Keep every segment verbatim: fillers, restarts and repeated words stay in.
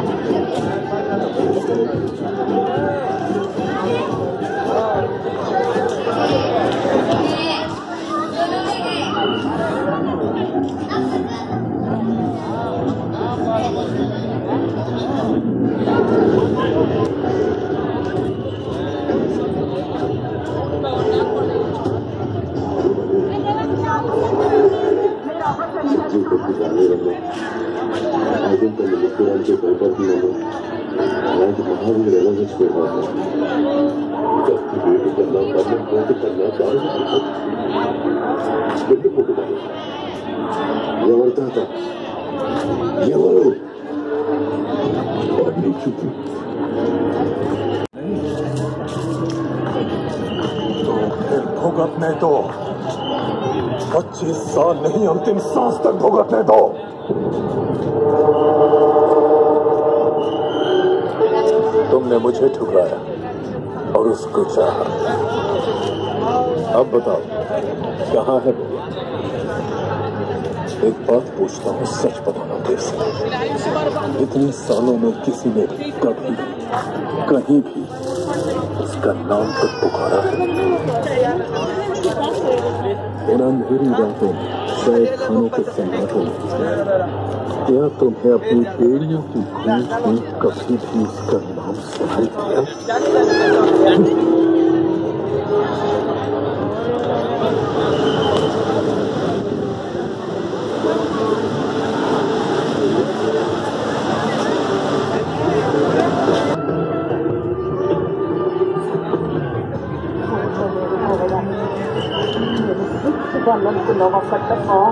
भुगतने दो, पच्चीस साल नहीं अंतिम सांस तक भुगतने दो। तुमने मुझे ठुकराया और उसको चाहा। अब बताओ कहाँ है वो? एक बात पूछता हूँ, सच बताना प्लीज। इतने सालों में किसी ने कभी कहीं भी उसका नाम तक पुकारा है? इन अंधेरी रातों में, शायद खानों के सन्नाटों में, क्या तुम्हें अपनी बेड़ियों की गूंज में कभी भी उसका नाम सुनाई दिया? dalam pulau Keteko.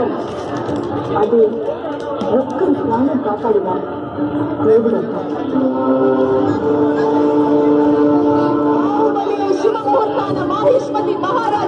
అది ఒక్కరి ప్రాణం కాపాడిన దేవుడు శివముహూర్తాన మాహేశ్వతి మహారాజ్